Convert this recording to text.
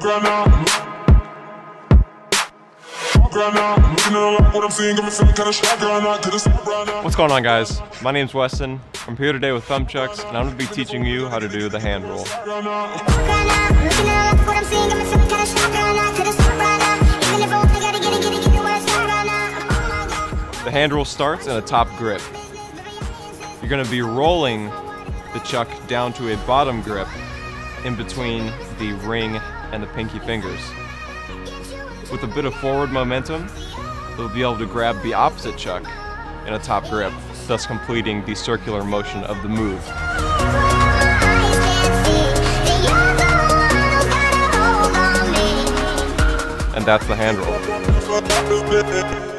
What's going on, guys? My name's Weston. I'm here today with thumb chucks, and I'm going to be teaching you how to do the hand roll. The hand roll starts in a top grip. You're going to be rolling the chuck down to a bottom grip in between the ring and the pinky fingers. With a bit of forward momentum, you'll be able to grab the opposite chuck in a top grip, thus completing the circular motion of the move. And that's the hand roll.